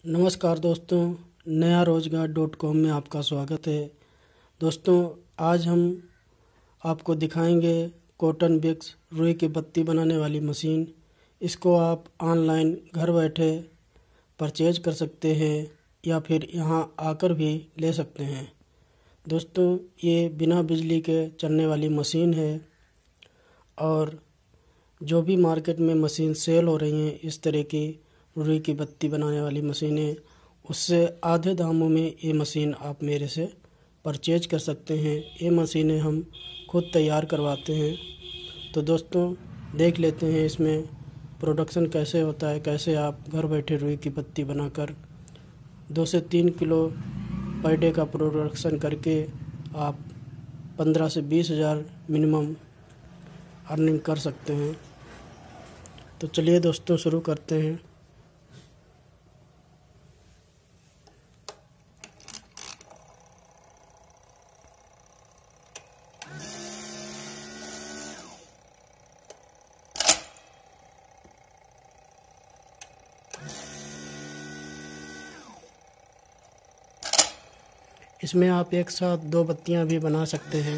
नमस्कार दोस्तों, नया रोजगार .com में आपका स्वागत है। दोस्तों, आज हम आपको दिखाएंगे कॉटन बिक्स रुई की बत्ती बनाने वाली मशीन। इसको आप ऑनलाइन घर बैठे परचेज कर सकते हैं या फिर यहाँ आकर भी ले सकते हैं। दोस्तों, ये बिना बिजली के चलने वाली मशीन है और जो भी मार्केट में मशीन सेल हो रही हैं इस तरह की रुई की बत्ती बनाने वाली मशीनें, उससे आधे दामों में ये मशीन आप मेरे से परचेज कर सकते हैं। ये मशीनें हम खुद तैयार करवाते हैं। तो दोस्तों, देख लेते हैं इसमें प्रोडक्शन कैसे होता है, कैसे आप घर बैठे रुई की बत्ती बनाकर 2 से 3 किलो पर डे का प्रोडक्शन करके आप 15 से 20 हज़ार मिनिमम अर्निंग कर सकते हैं। तो चलिए दोस्तों, शुरू करते हैं। इसमें आप एक साथ 2 बत्तियां भी बना सकते हैं।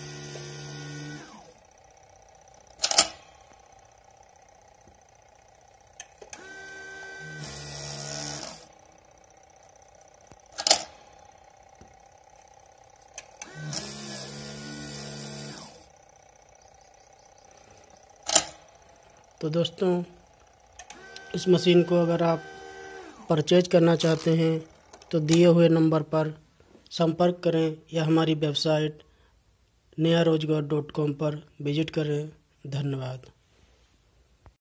तो दोस्तों, इस मशीन को अगर आप परचेज करना चाहते हैं तो दिए हुए नंबर पर संपर्क करें या हमारी वेबसाइट नया रोजगार .com पर विजिट करें। धन्यवाद।